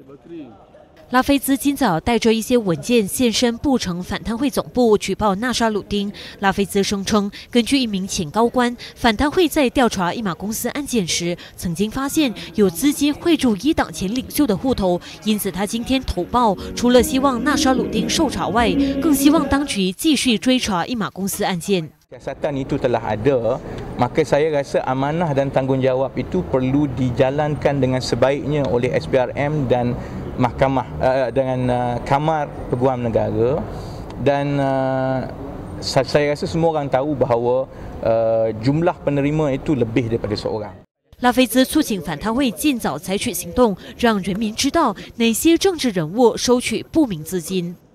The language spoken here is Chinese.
拉菲兹今早带着一些文件现身布城反贪会总部举报纳沙鲁丁。拉菲兹声称，根据一名前高官，反贪会在调查一马公司案件时，曾经发现有资金汇入一党前领袖的户头，因此他今天投报，除了希望纳沙鲁丁受查外，更希望当局继续追查一马公司案件。 Siasatan itu telah ada, maka saya rasa amanah dan tanggungjawab itu perlu dijalankan dengan sebaiknya oleh SPRM dan Mahkamah dengan Kamar Peguam Negara dan saya rasa semua orang tahu bahawa jumlah penerima itu lebih daripada seorang. 拉菲兹促请反贪会尽早采取行动，让人民知道哪些政治人物收取不明资金。